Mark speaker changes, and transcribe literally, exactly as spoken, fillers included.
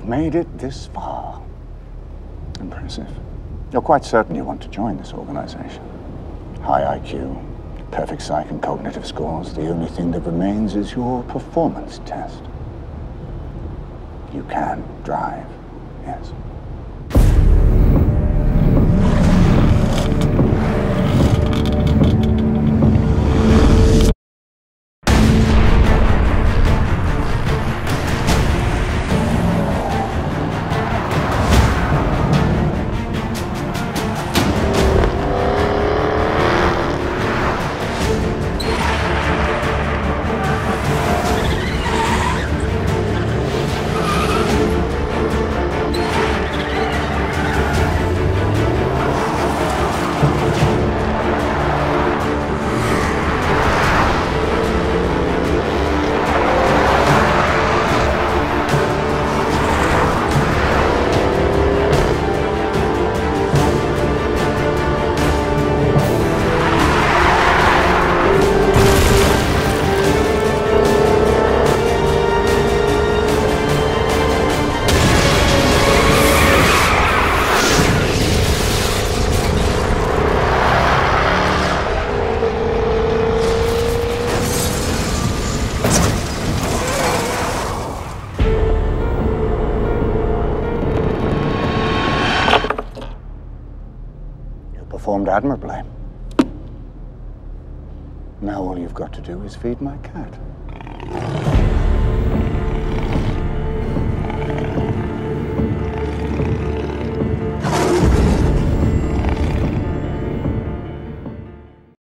Speaker 1: You've made it this far. Impressive. You're quite certain you want to join this organization. High I Q, perfect psych and cognitive scores. The only thing that remains is your performance test. You can drive, yes. Performed admirably. Now all you've got to do is feed my cat.